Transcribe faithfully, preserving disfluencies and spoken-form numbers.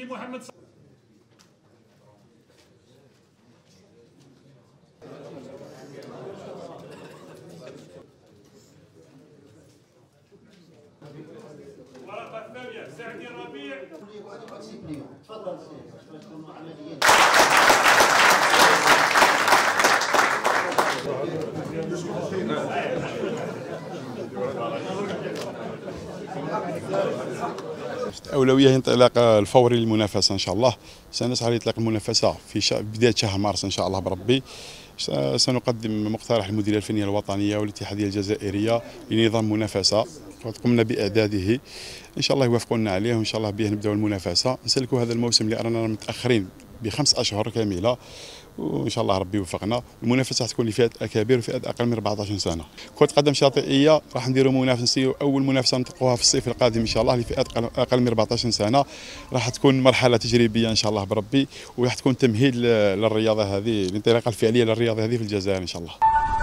محمد. ورقة ثانية سعدي الربيع. تفضل أولوية انطلاق الفوري للمنافسة إن شاء الله. سنسعى لإطلاق المنافسة في شا... بداية شهر مارس إن شاء الله بربي. سنقدم مقترح للمديرية الفنية الوطنية والاتحادية الجزائرية لنظام منافسة قمنا بإعداده، إن شاء الله يوافقونا عليه وإن شاء الله به نبدأ المنافسة نسلكوا هذا الموسم لأننا متأخرين بخمس أشهر كاملة، وإن شاء الله ربي يوفقنا. المنافسة تكون لفئة الأكابر وفئة أقل من أربعة عشر سنة. كرة قدم شاطئية راح نديروا منافسة، أول منافسة نطلقوها في الصيف القادم إن شاء الله لفئة أقل من أربعة عشر سنة. راح تكون مرحلة تجريبية إن شاء الله بربي، وراح تكون تمهيد للرياضة هذه، الانطلاقة الفعلية للرياضة هذه في الجزائر إن شاء الله.